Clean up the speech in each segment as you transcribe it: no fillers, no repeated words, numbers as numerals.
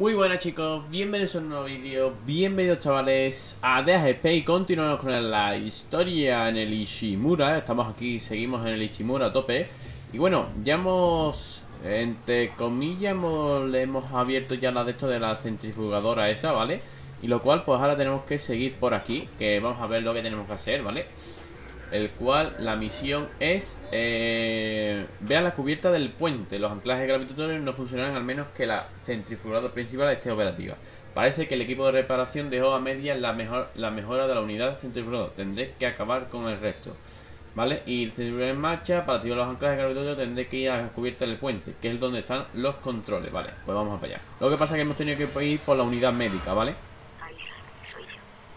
Muy buenas chicos, bienvenidos a un nuevo vídeo, bienvenidos chavales a DHP y continuamos con la historia en el Ishimura. Estamos aquí, seguimos en el Ishimura a tope. Y bueno, ya hemos, entre comillas, le hemos abierto ya la de esto de la centrifugadora esa, ¿vale? Y lo cual pues ahora tenemos que seguir por aquí, que vamos a ver lo que tenemos que hacer, ¿vale? El cual la misión es vea la cubierta del puente. Los anclajes gravitatorios no funcionarán al menos que la centrifugadora principal esté operativa. Parece que el equipo de reparación dejó a medias la mejora de la unidad centrifugadora. Tendré que acabar con el resto, ¿vale? Y el centrifugador en marcha. Para activar los anclajes gravitatorios tendré que ir a la cubierta del puente, que es donde están los controles, ¿vale? Pues vamos para allá. Lo que pasa es que hemos tenido que ir por la unidad médica, ¿vale? Aisha, soy yo.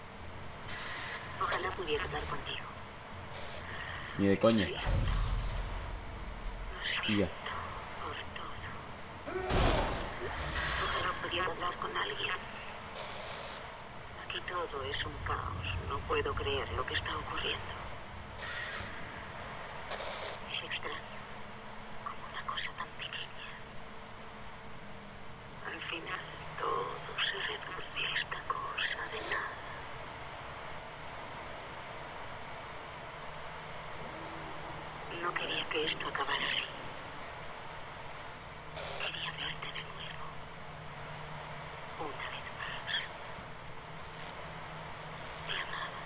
Ojalá pudiera hablar contigo. Ni de coña. Lo Hostia. siento por todo. Ojalá pudiera hablar con alguien. Aquí todo es un caos. No puedo creer lo que está ocurriendo. Es extraño. Como una cosa tan pequeña. Al final todo se reduce a esta cosa de nada. No quería que esto acabara así. Quería verte de nuevo. Una vez más. Te amaba.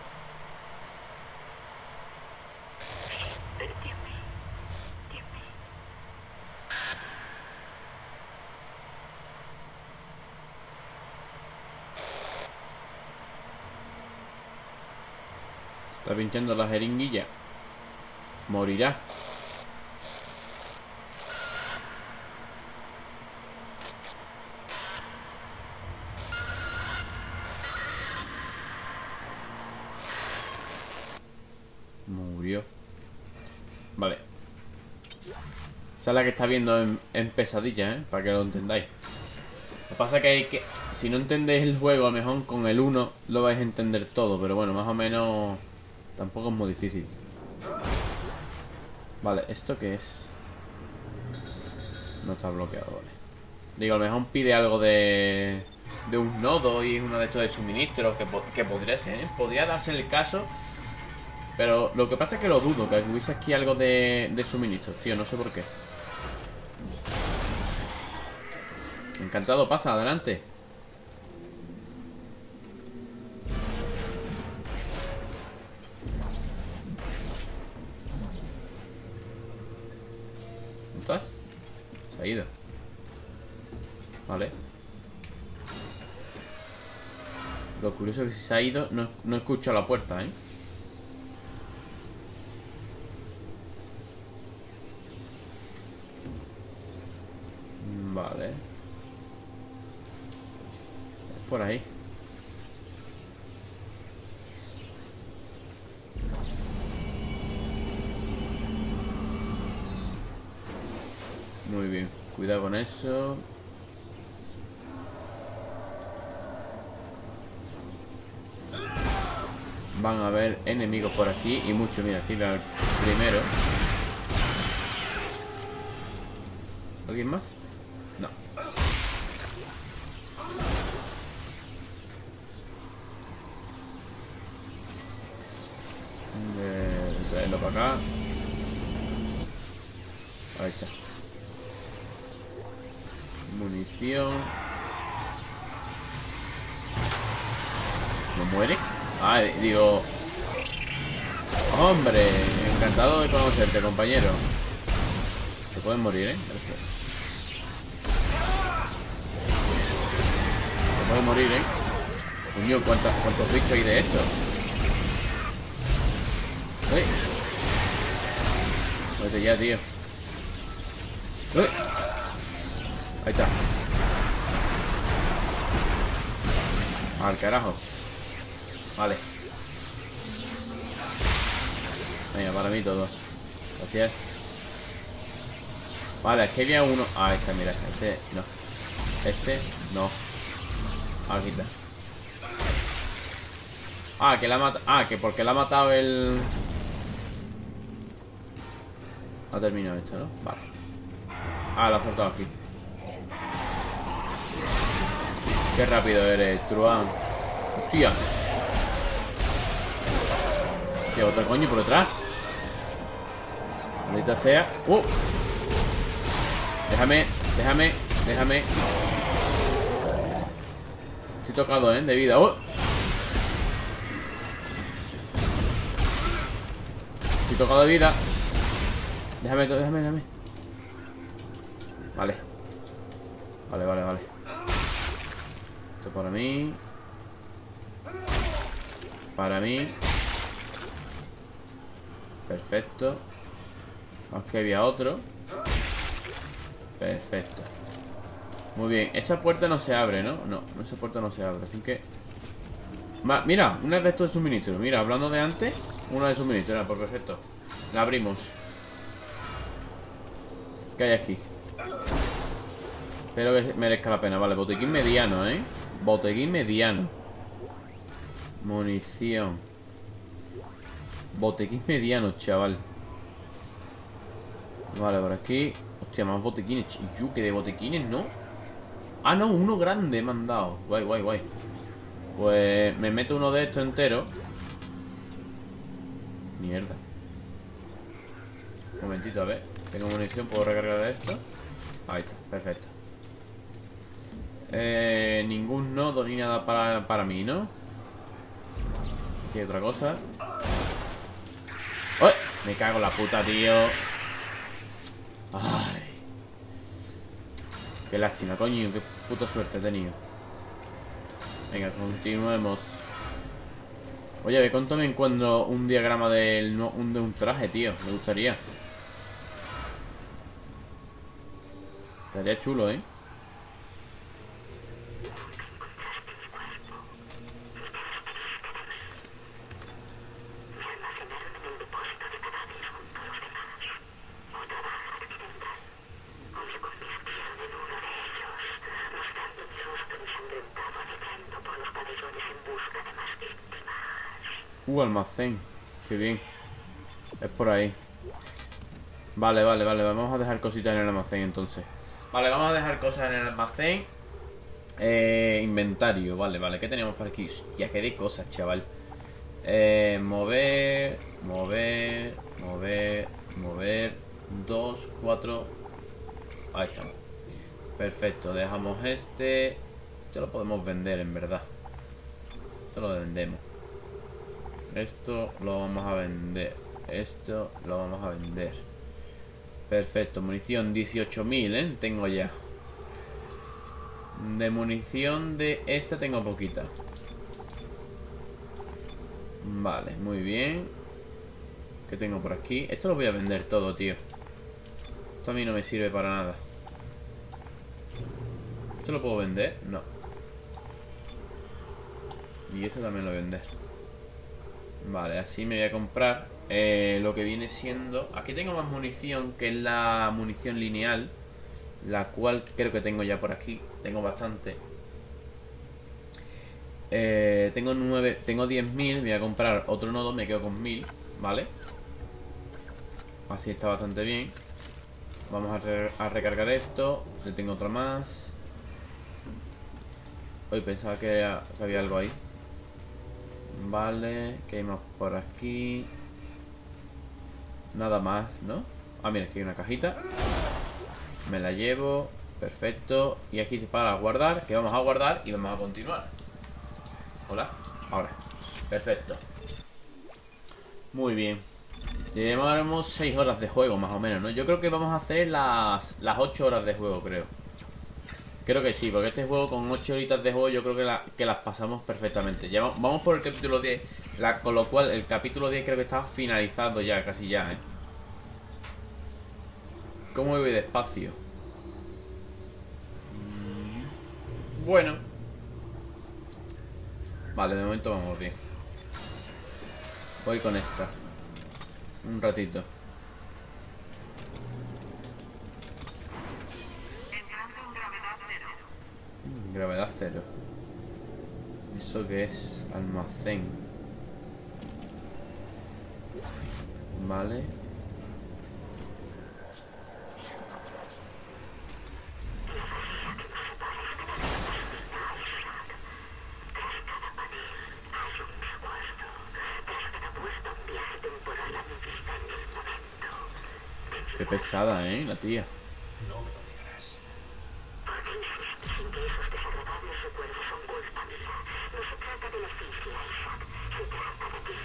Siempre te amé. Te amé. Está pinchando la jeringuilla. Morirá. Murió. Vale. Esa es la que está viendo en pesadilla, ¿eh? Para que lo entendáis. Lo que pasa es que hay que... Si no entendéis el juego, a lo mejor con el 1 lo vais a entender todo. Pero bueno, más o menos... Tampoco es muy difícil. Vale, ¿esto qué es? No está bloqueado, vale. Digo, a lo mejor pide algo de un nodo y uno de estos de suministros que podría ser, ¿eh? Podría darse el caso. Pero lo que pasa es que lo dudo, que hubiese aquí algo de suministros, tío, no sé por qué. Encantado, pasa, adelante. ¿Dónde estás? Se ha ido. Vale. Lo curioso es que si se ha ido, no escucho la puerta, ¿eh? Vale. Es por ahí. Muy bien. Cuidado con eso. Van a haber enemigos por aquí y muchos. Mira, aquí va a haber primero. ¿Alguien más? No. Traerlo para acá. Ahí está. Munición. ¿No muere? Ah, digo... Hombre, encantado de conocerte, compañero. Se pueden morir, ¿eh? Gracias. Se pueden morir, ¿eh? Coño, ¿cuántos bichos hay de esto? ¡Uy! Muérete ya, tío. ¡Uy! Ahí está. Al carajo. Vale. Venga, para mí todo. Gracias. Vale, es que había uno. Ah, está, mira. Este no. Este no. Aquí está. Ah, que la ha matado. Ah, que porque la ha matado el... Ha terminado esto, ¿no? Vale. Ah, la ha soltado aquí. Qué rápido eres, Truán. Hostia. ¿Qué otro coño por detrás? Maldita sea. Déjame. Estoy tocado, de vida. Estoy tocado de vida. Déjame. Vale. Esto para mí. Perfecto. Aquí había otro. Perfecto. Muy bien. Esa puerta no se abre, ¿no? No, esa puerta no se abre. Así que... Mira, una de estos de suministro. Mira, hablando de antes, una de suministro. Pues perfecto. La abrimos. ¿Qué hay aquí? Espero que merezca la pena. Vale, botequín mediano, Botequín mediano. Munición. Botequín mediano, chaval. Vale, por aquí. Hostia, más botequines. Que de botequines, ¿no? Ah, no, uno grande me han dado. Guay. Pues me meto uno de estos entero. Mierda. Un momentito, a ver. Tengo munición, puedo recargar de esto. Ahí está, perfecto. Ningún nodo ni nada para mí, ¿no? Aquí hay otra cosa. ¡Uy! Me cago en la puta, tío. Ay. Qué lástima, coño. Qué puta suerte he tenido. Venga, continuemos. Oye, ¿de cuánto me encuentro un diagrama de un traje, tío? Me gustaría. Estaría chulo, ¿eh? Almacén. Qué bien. Es por ahí. Vale. Vamos a dejar cositas en el almacén entonces. Vale, vamos a dejar cosas en el almacén. Inventario. Vale. ¿Qué tenemos por aquí? Hostia, qué de cosas, chaval. Mover. 2, 4. Ahí estamos. Perfecto, dejamos este. Esto lo podemos vender, en verdad. Esto lo vendemos. Esto lo vamos a vender. Esto lo vamos a vender. Perfecto, munición 18.000, tengo ya. De munición de esta tengo poquita. Vale, muy bien. ¿Qué tengo por aquí? Esto lo voy a vender todo, tío. Esto a mí no me sirve para nada. ¿Esto lo puedo vender? No. Y eso también lo voy a vender. Vale, así me voy a comprar lo que viene siendo... Aquí tengo más munición, que es la munición lineal, la cual creo que tengo ya por aquí. Tengo bastante. Tengo 10.000. Me voy a comprar otro nodo, me quedo con 1.000. Vale. Así está bastante bien. Vamos a recargar esto. Le tengo otro más. Hoy pensaba que había algo ahí. Vale, ¿qué hay más por aquí? Nada más, ¿no? Ah, mira, aquí hay una cajita. Me la llevo. Perfecto. Y aquí para guardar, que vamos a guardar y vamos a continuar. Hola. Ahora. Perfecto. Muy bien. Llevamos 6 horas de juego, más o menos, ¿no? Yo creo que vamos a hacer las 8 horas de juego, creo. Creo que sí, porque este juego con 8 horitas de juego yo creo que las pasamos perfectamente. Ya vamos por el capítulo 10, con lo cual el capítulo 10 creo que está finalizado ya, casi ya, ¿eh? ¿Cómo voy despacio? Bueno. Vale, de momento vamos bien. Voy con esta. Un ratito. Gravedad cero. ¿Eso qué es? Almacén. Vale. Qué pesada, la tía. No me lo negarás. Sin que esos desagradables recuerdos son culpa mía. No se trata de la asfixia, Isaac. Se trata de ti.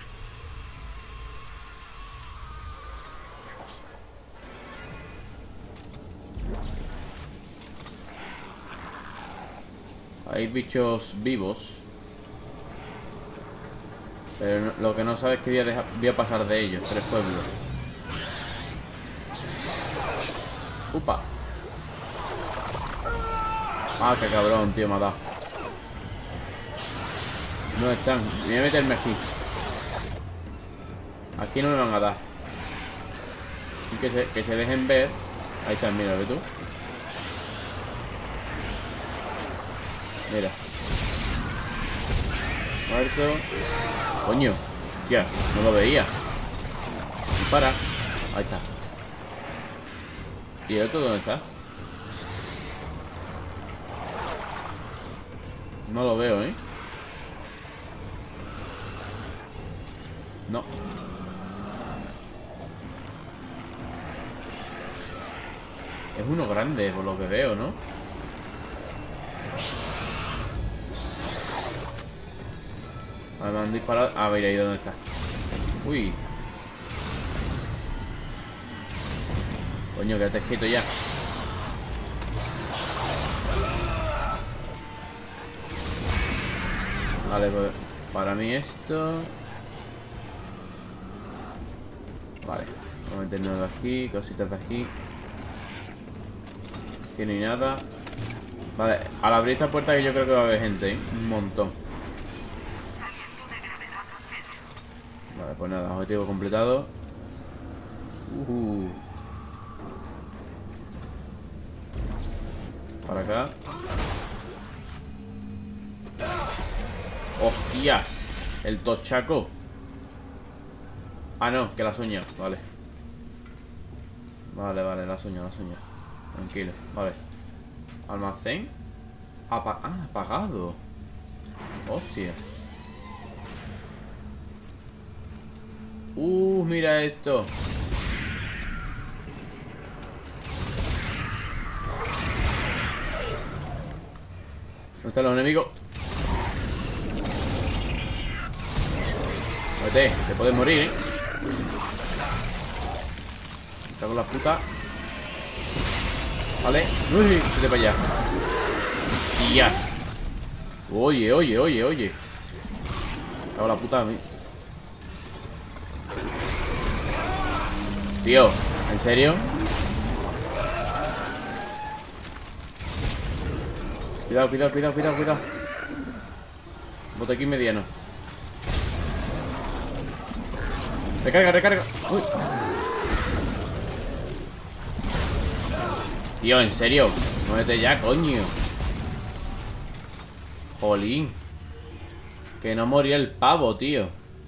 Hay bichos vivos. Pero lo que no sabes es que voy a pasar de ellos. 3 pueblos. ¡Upa! Ah, qué cabrón, tío, me ha dado. No están. Voy a meterme aquí. Aquí no me van a dar. Y que se dejen ver. Ahí están, mira, ve tú. Mira. Muerto. Coño. Tía, no lo veía. Dispara. Ahí está. ¿Y el otro dónde está? No lo veo, ¿eh? No. Es uno grande, por lo que veo, ¿no? Me han disparado. Ah, mira ahí dónde está. Uy. Coño, quédate quieto ya. Vale, pues para mí esto. Vale, vamos a meternos de aquí, cositas de aquí. Aquí no hay nada. Vale, al abrir esta puerta que yo creo que va a haber gente, ¿eh? Un montón. Vale, pues nada, objetivo completado. Para acá. ¡Hostias! El tochaco. Ah, no, que la sueña. Vale. Vale, la sueña. Tranquilo, vale. Almacén. Apagado. Hostia. Mira esto. ¿Dónde están los enemigos? Muévete, te puedes morir, ¿eh? Me cago en la puta. Vale. Uy, vete para allá. Hostias. Oye. Me cago en la puta a mí. Tío, ¿en serio? Cuidado. Botequín mediano. Recarga. Uy. Tío, ¿en serio? Muévete ya, coño. Jolín. Que no moría el pavo, tío.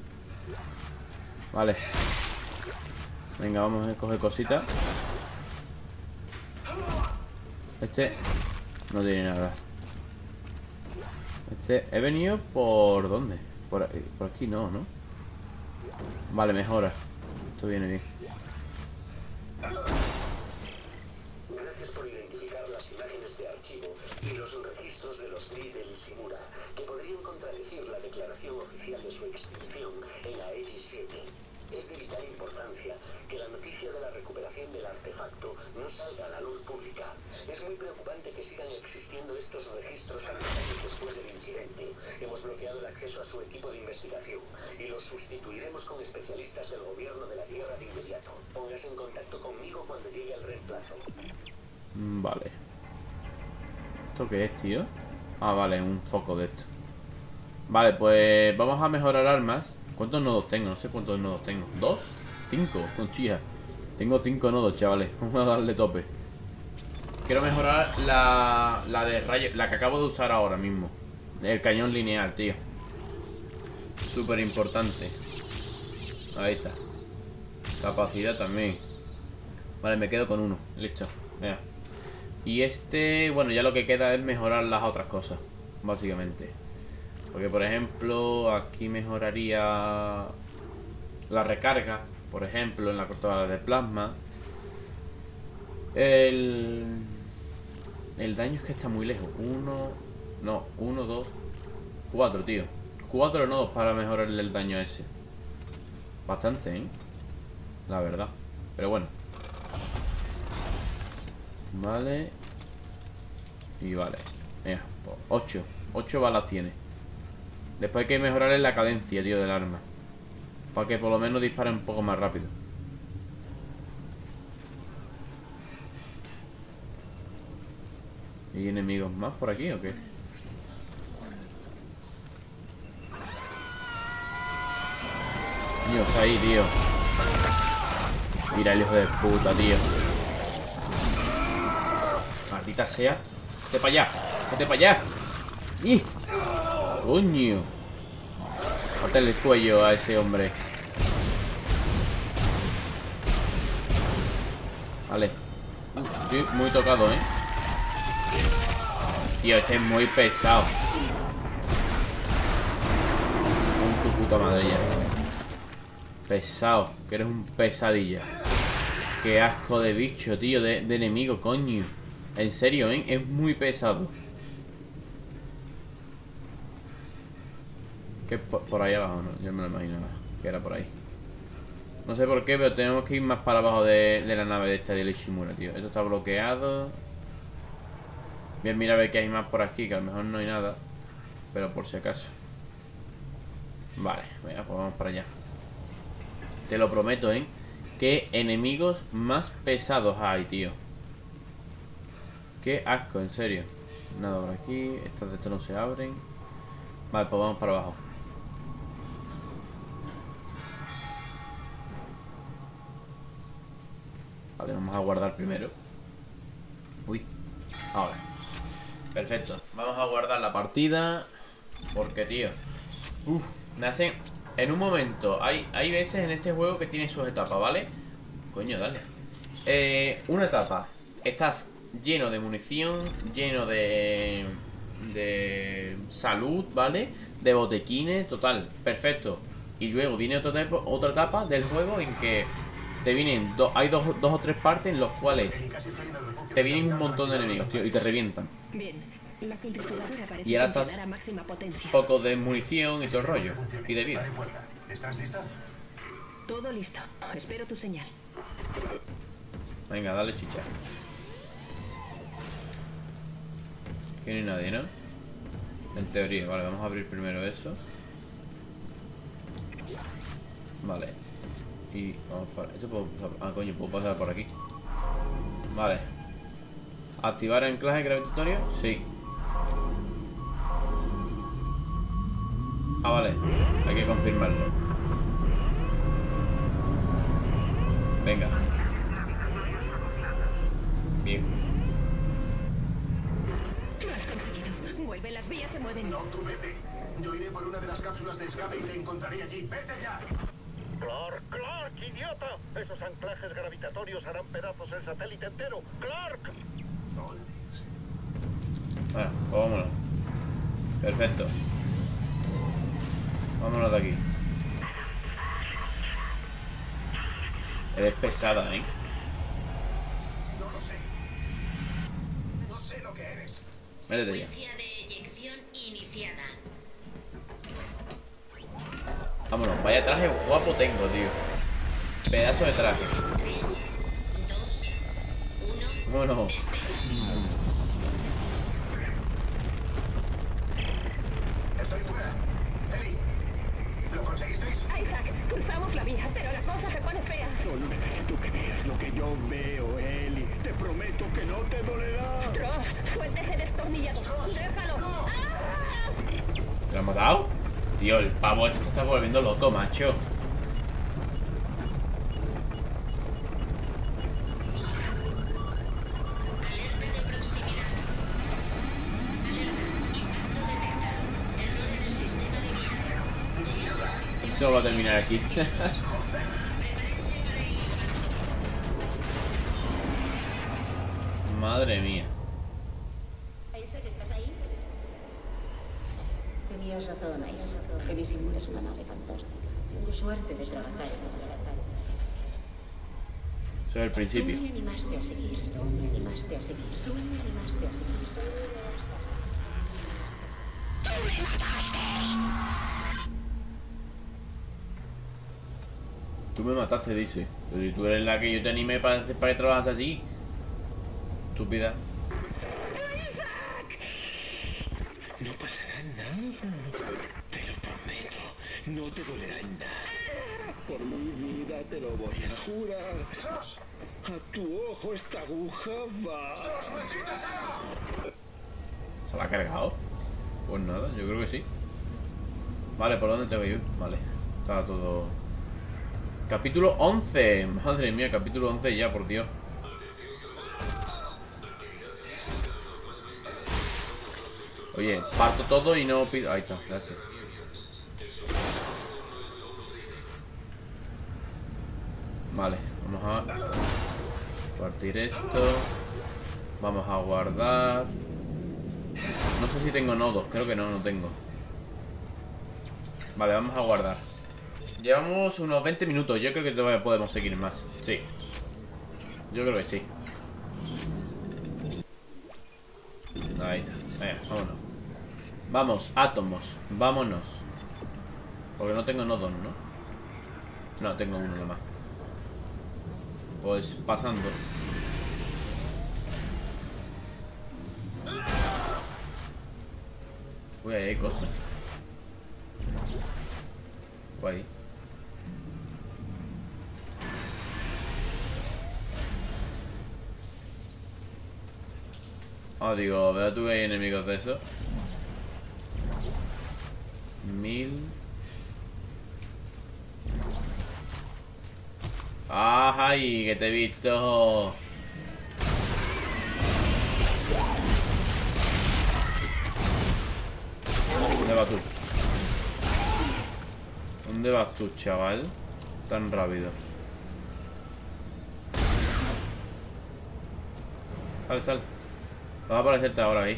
Vale. Venga, vamos a coger cositas. Este no tiene nada. He venido por... ¿dónde? Por aquí no, ¿no? Vale, mejora. Esto viene bien. Gracias por identificar las imágenes de archivo y los registros de los Lee del Ishimura, que podrían contradecir la declaración oficial de su extinción en la X-7. Es de vital importancia que la noticia de la recuperación del artefacto no salga a la luz pública. Es muy preocupante que sigan existiendo estos registros años después del incidente. Hemos bloqueado el acceso a su equipo de investigación y los sustituiremos con especialistas del gobierno de la Tierra de inmediato. Póngase en contacto conmigo cuando llegue el reemplazo. Vale. ¿Esto qué es, tío? Ah, vale, un foco de esto. Vale, pues vamos a mejorar armas. ¿Cuántos nodos tengo? No sé cuántos nodos tengo. ¿2? ¿5? Hostia. Tengo 5 nodos, chavales. Vamos a darle tope. Quiero mejorar la de rayo, la que acabo de usar ahora mismo. El cañón lineal, tío. Súper importante. Ahí está. Capacidad también. Vale, me quedo con uno. Listo. Venga. Y este, bueno, ya lo que queda es mejorar las otras cosas, básicamente. Porque, por ejemplo, aquí mejoraría la recarga, por ejemplo, en la cortadora de plasma. El daño es que está muy lejos. 1, 2, 4, tío. 4 nodos para mejorarle el daño a ese. Bastante, la verdad. Pero bueno. Vale. Y vale. Venga, 8 balas tiene. Después hay que mejorarle la cadencia, tío, del arma, para que por lo menos dispare un poco más rápido. ¿Y enemigos más por aquí o qué? Tío, está ahí, tío. Mira el hijo de puta, tío. Maldita sea. Vete para allá. Vete para allá. ¡Y! ¡Coño! Mátale el cuello a ese hombre. Vale. Estoy muy tocado, Tío, este es muy pesado. Con tu puta madre ya. Pesado. Que eres un pesadilla. Qué asco de bicho, tío. De enemigo, coño. En serio, es muy pesado. Que por ahí abajo, ¿no? Yo me lo imaginaba que era por ahí. No sé por qué, pero tenemos que ir más para abajo de la nave de esta de Ishimura, tío. Esto está bloqueado. Bien, mira a ver qué hay más por aquí, que a lo mejor no hay nada, pero por si acaso. Vale, venga, pues vamos para allá. Te lo prometo, qué enemigos más pesados hay, tío. Qué asco, en serio. Nada por aquí, estas de esto no se abren. Vale, pues vamos para abajo. Vale, vamos a guardar primero. Uy, ahora. Perfecto, vamos a guardar la partida. Porque, tío, me hacen... En un momento, hay veces en este juego que tiene sus etapas, ¿vale? Coño, dale. Una etapa, estás lleno de munición, lleno de salud, ¿vale? De botequines, total, perfecto. Y luego viene otra etapa del juego en que te vienen hay dos o tres partes en los cuales te vienen un montón de enemigos, tío, y te revientan. Bien. La centrifugadora parece Y ahora estás funcionar a máxima potencia. poco de munición y todo el rollo. Y de vida. ¿Estás lista? Todo listo. Espero tu señal. Venga, dale chicha. Aquí no hay nadie, ¿no? En teoría, vale, vamos a abrir primero eso. Vale. Y vamos para... Esto puedo... Ah, coño, puedo pasar por aquí. Vale. ¿Activar anclaje gravitatorio? Sí. Ah, vale. Hay que confirmarlo. Venga. Bien. Lo has conseguido. Vuelve, las vías se mueven. No, tú vete. Yo iré por una de las cápsulas de escape y te encontraré allí. ¡Vete ya! ¡Clark, Clark, idiota! Esos anclajes gravitatorios harán pedazos el satélite entero. ¡Clark! No le digas. Bueno, pues vámonos. Perfecto. Vámonos de aquí. Eres pesada, No lo sé. No sé lo que eres. Métete ya. Secuencia de eyección iniciada. Vámonos, vaya traje guapo tengo, tío. Pedazo de traje. 3, 2, 1. Bueno. Estoy fuera. Eli, ¿lo conseguisteis? Isaac, cruzamos la vía, pero la cosa se pone fea. Solo necesito que veas lo que yo veo, Eli. Te prometo que no te dolerá. Tross, suelta ese destornillador. Déjalo. ¡Ah! ¿Te lo has matado? Tío, el pavo este se está volviendo loco, macho. Alerta de proximidad. Alerta. Impacto detectado. Error en el sistema de guiado. Esto va a terminar aquí. Prepárense para el impacto. Madre mía. Isaac, ¿estás ahí? Tenías razón, Isaac. Ishimura es una nave fantástica. Tengo suerte de trabajar en ella. Eso es el principio. Tú me animaste a seguir. Tú me animaste a seguir. Tú me animaste a seguir. Tú me mataste, dice. Pero si tú eres la que yo te animé para que trabajas así. Estúpida. No pasará nada. Te lo prometo. No te dolerá en nada. Por mi vida te lo voy a jurar. ¡Stross! A tu ojo esta aguja va. ¡Stross, maldita sea! ¿Se la ha cargado? Pues nada, yo creo que sí. Vale, ¿por dónde tengo que ir? Vale, está todo... Capítulo 11. Madre mía, capítulo 11 ya, por Dios. Oye, parto todo y no pido... Ahí está, gracias. Vale, vamos a partir esto. Vamos a guardar. No sé si tengo nodos, creo que no tengo. Vale, vamos a guardar. Llevamos unos 20 minutos, yo creo que todavía podemos seguir más. Sí. Yo creo que sí. Ahí está, venga, vámonos. Vamos, átomos, vámonos. Porque no tengo nodos, ¿no? No, tengo uno nomás. Pues pasando. Uy, ahí hay cosas. Guay. Ah, digo, ¿verdad tú que hay enemigos de eso? 1000. ¡Ay! Que te he visto. ¿Dónde vas tú? ¿Dónde vas tú, chaval? Tan rápido. Sal, sal. Va a aparecerte ahora ahí.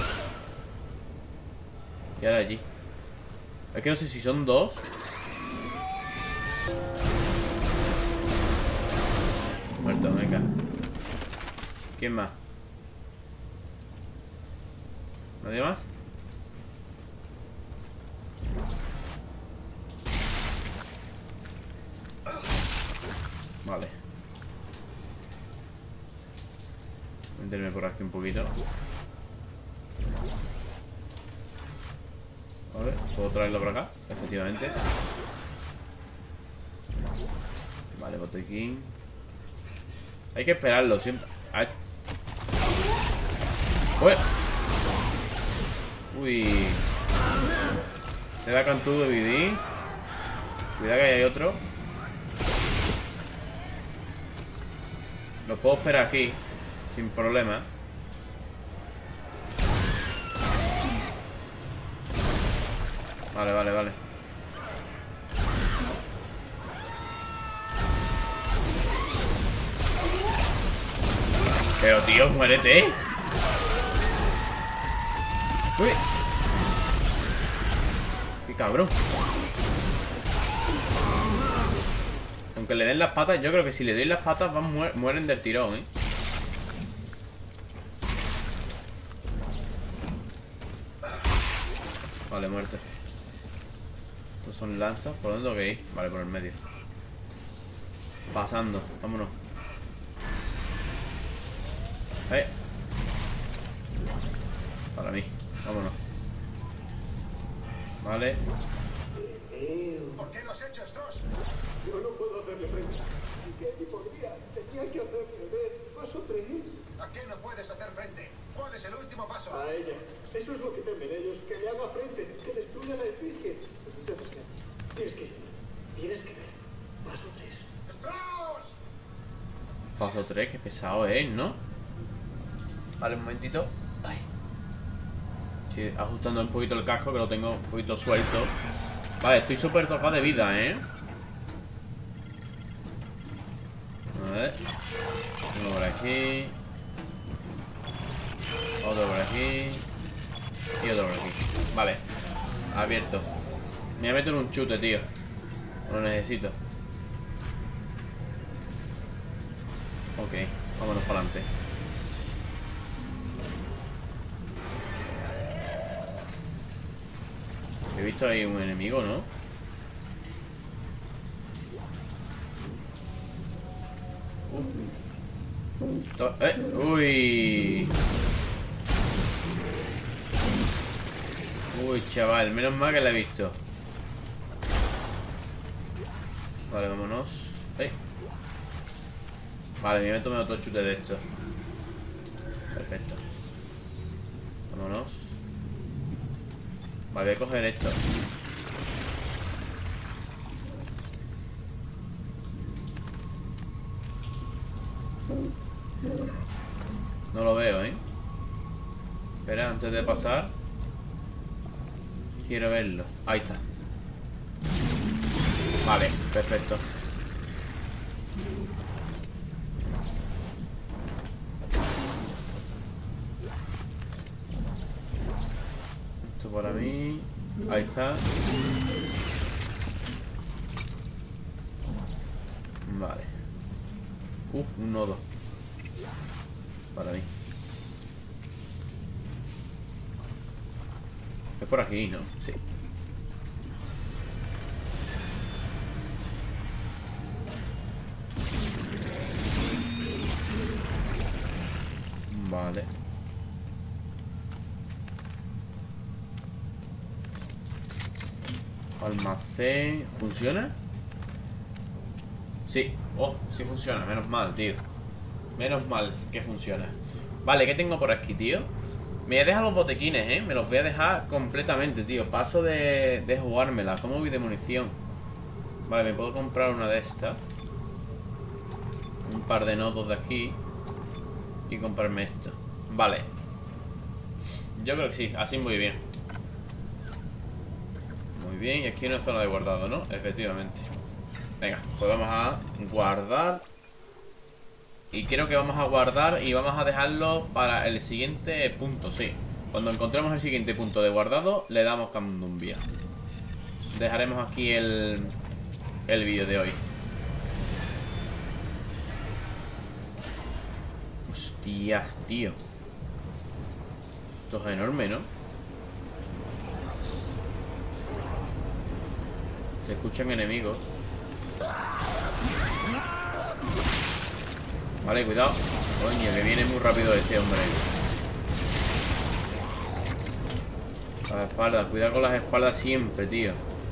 Y ahora allí. Es que no sé si son dos. Muerto, venga. ¿Quién más? ¿Nadie más? Vale. Voy a meterme por aquí un poquito. Vale, ¿puedo traerlo por acá? Efectivamente. Vale, botequín. Hay que esperarlo siempre. ¡Ay! Uy. Te da cantú de BD. Cuidado que ahí hay otro. Lo puedo esperar aquí sin problema. Vale, vale, vale. Pero tío, muérete, ¿eh? Uy. Qué cabrón. Aunque le den las patas, yo creo que si le doy las patas mueren del tirón, ¿eh? Vale, muerte. Estos son lanzas. ¿Por dónde tengo que ir? Vale, por el medio. Pasando, vámonos. Para mí, vámonos. Vale. ¿Por qué lo has hecho, Stross? Yo no puedo hacerle frente. ¿Y qué? ¿Y podría? Tenía que hacerle ver. Paso 3. ¿A qué no puedes hacer frente? ¿Cuál es el último paso? A ella. Eso es lo que temen ellos. Que le haga frente. Que destruya la efigie. Debe ser. Tienes que ir. Tienes que ver. Paso 3. ¡Stross! Paso 3, qué pesado es, ¿no? Vale, un momentito. Ay. Estoy ajustando un poquito el casco, que lo tengo un poquito suelto. Vale, estoy súper tocado de vida, ¿eh? A ver. Uno por aquí. Otro por aquí. Y otro por aquí. Vale. Abierto. Me voy a meter un chute, tío. Lo necesito. Ok, vámonos para adelante. He visto ahí un enemigo, ¿no? Uy. Uy, chaval, menos mal que la he visto. Vale, vámonos. Vale, me voy a tomar otro chute de esto. Perfecto. Vámonos. Vale, voy a coger esto. No lo veo, ¿eh? Espera, antes de pasar quiero verlo. Ahí está. Vale, perfecto. Esto para mí. Ahí está. Vale. Un nodo. Para mí. Es por aquí, ¿no? Sí. Vale. Almacén. ¿Funciona? Sí. Oh, sí funciona. Menos mal, tío. Menos mal que funciona. Vale, ¿qué tengo por aquí, tío? Me voy a dejar los botequines, ¿eh? Me los voy a dejar completamente, tío. Paso de jugármela. ¿Cómo voy de munición? Vale, me puedo comprar una de estas. Un par de nodos de aquí. Y comprarme esto. Vale. Yo creo que sí, así muy bien. Muy bien, y aquí hay una zona de guardado, ¿no? Efectivamente. Venga, pues vamos a guardar. Y creo que vamos a guardar y vamos a dejarlo para el siguiente punto, sí. Cuando encontremos el siguiente punto de guardado, le damos candumbia. Dejaremos aquí el vídeo de hoy. Hostias, tío. Esto es enorme, ¿no? Se escuchan enemigos. Vale, cuidado. Coño, que viene muy rápido este hombre. Las espaldas, cuidado con las espaldas siempre, tío.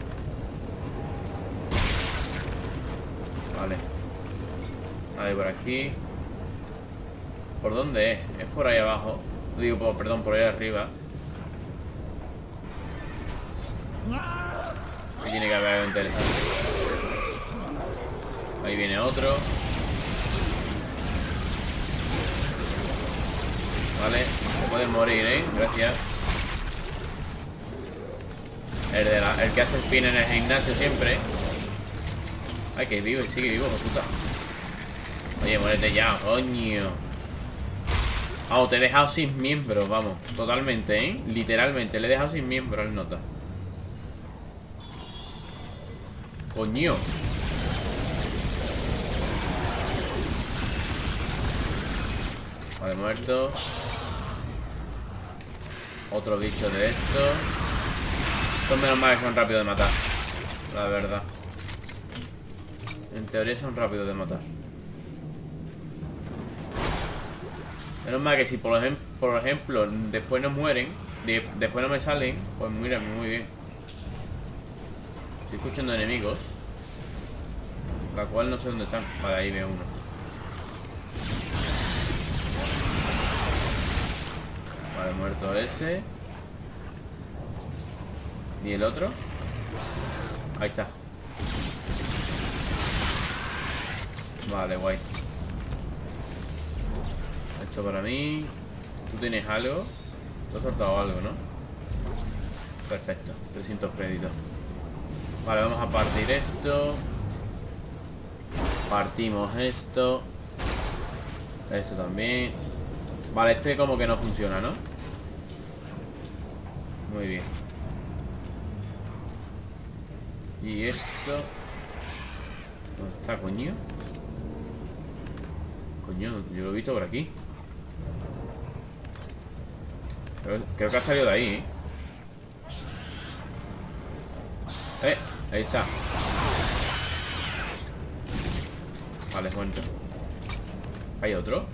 Vale. Vale, por aquí. ¿Por dónde es? Es por ahí abajo. Digo, perdón, por ahí arriba. Aquí tiene que haber algo interesante. Ahí viene otro. Vale, se pueden morir, gracias. El que hace el pin en el gimnasio siempre. Ay, que vivo, sigue vivo, puta. Oye, muérete ya, coño. Vamos, te he dejado sin miembros, vamos. Totalmente, literalmente, le he dejado sin miembros al nota. Coño. Vale, muerto. Otro bicho de estos. Son menos mal que son rápidos de matar. La verdad. En teoría son rápidos de matar. Menos mal que si por ejemplo después no mueren, después no me salen, pues mira, muy bien. Estoy escuchando enemigos. La cual no sé dónde están. Vale, ahí veo uno. Vale, muerto ese. ¿Y el otro? Ahí está. Vale, guay. Esto para mí. ¿Tú tienes algo? Te has soltado algo, ¿no? Perfecto, 300 créditos. Vale, vamos a partir esto. Partimos esto. Esto también. Vale, este como que no funciona, ¿no? Muy bien. Y esto. ¿Dónde está, coño? Coño, yo lo he visto por aquí. Creo que ha salido de ahí, ahí está. Vale, bueno. ¿Hay otro?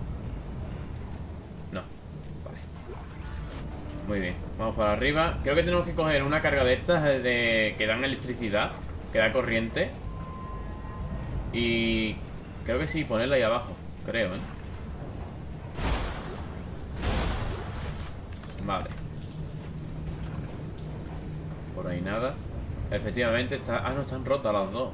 No. Vale. Muy bien, vamos para arriba. Creo que tenemos que coger una carga de estas que dan electricidad, que da corriente. Y creo que sí, ponerla ahí abajo. Creo, Vale. Por ahí nada. Efectivamente está... Ah, no, están rotas las dos.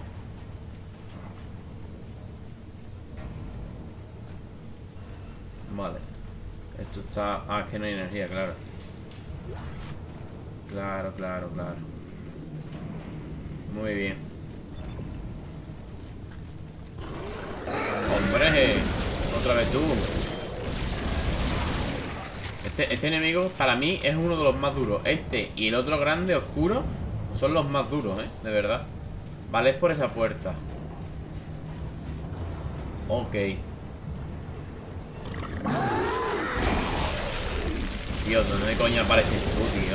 Vale. Esto está... Ah, es que no hay energía, claro. Claro. Muy bien. ¡Hombre! Otra vez tú. Este enemigo para mí es uno de los más duros. Este y el otro grande, oscuro, son los más duros, de verdad. Vale, es por esa puerta. Ok. Tío, ¿dónde coño apareces tú, tío?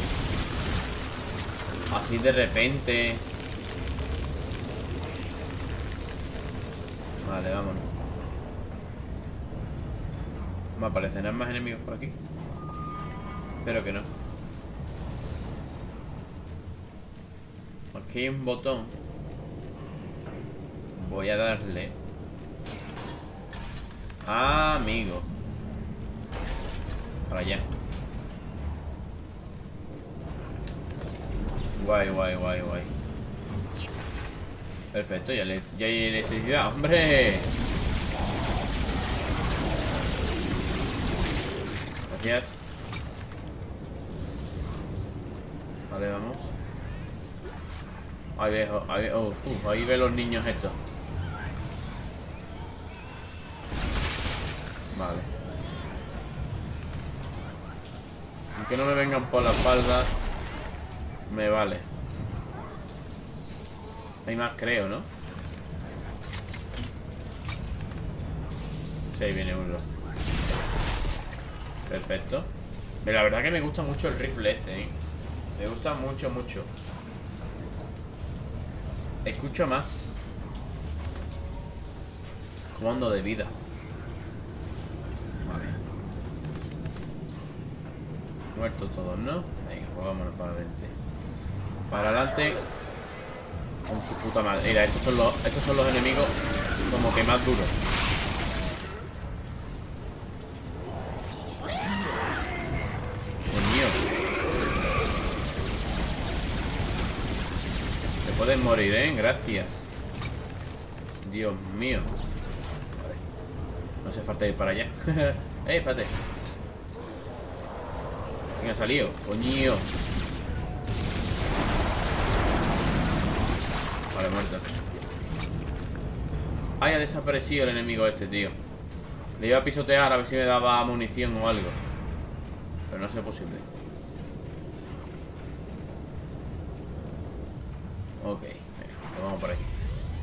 Así de repente. Vale, vámonos. ¿Me aparecerán más enemigos por aquí? Espero que no. Aquí hay un botón. Voy a darle. Ah, amigo. Para allá. Guay. Perfecto, ya hay electricidad. ¡Hombre! Gracias. Vale, vamos. Ahí ve los niños estos. Vale. Aunque no me vengan por la espalda, me vale. Hay más, creo, ¿no? Sí, ahí viene uno. Perfecto. La verdad que me gusta mucho el rifle este, Me gusta mucho. Escucho más. Comando de vida. Vale. Muertos todos, ¿no? Venga, pues vámonos para adelante. Para adelante. Con su puta madre. Mira, estos son los enemigos como que más duros. Coño. Se pueden morir, Gracias. Dios mío. Vale. No hace falta ir para allá. Espérate. ¿Quién ha salido? Coño. Vale, muerto. Ay, ha desaparecido el enemigo este, tío. Le iba a pisotear a ver si me daba munición o algo. Pero no ha sido posible. Ok, venga, pues vamos por aquí.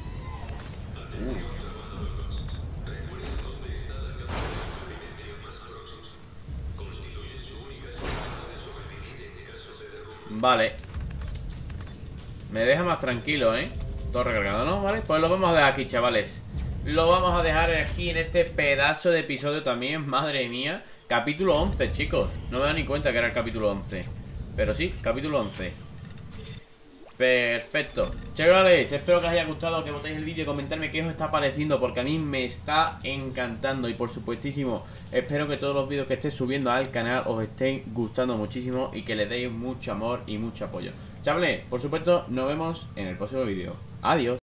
Vale. Me deja más tranquilo, Todo recargado, ¿no? Vale, pues lo vamos a dejar aquí, chavales. Lo vamos a dejar aquí en este pedazo de episodio también. Madre mía. Capítulo 11, chicos. No me da ni cuenta que era el capítulo 11. Pero sí, capítulo 11. Perfecto. Chavales, espero que os haya gustado, que votéis el vídeo y comentarme qué os está pareciendo, porque a mí me está encantando. Y por supuestísimo, espero que todos los vídeos que esté subiendo al canal os estén gustando muchísimo y que le deis mucho amor y mucho apoyo. Chavales, por supuesto, nos vemos en el próximo vídeo. Adiós.